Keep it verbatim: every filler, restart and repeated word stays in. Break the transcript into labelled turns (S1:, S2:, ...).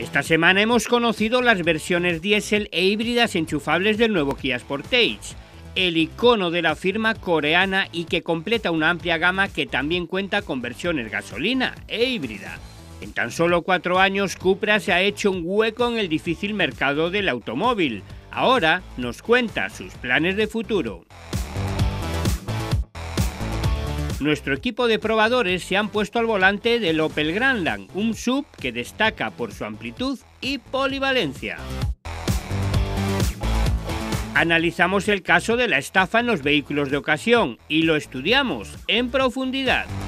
S1: Esta semana hemos conocido las versiones diésel e híbridas enchufables del nuevo Kia Sportage, el icono de la firma coreana y que completa una amplia gama que también cuenta con versiones gasolina e híbrida. En tan solo cuatro años, Cupra se ha hecho un hueco en el difícil mercado del automóvil. Ahora nos cuenta sus planes de futuro. Nuestro equipo de probadores se han puesto al volante del Opel Grandland, un S U V que destaca por su amplitud y polivalencia. Analizamos el caso de la estafa en los vehículos de ocasión y lo estudiamos en profundidad.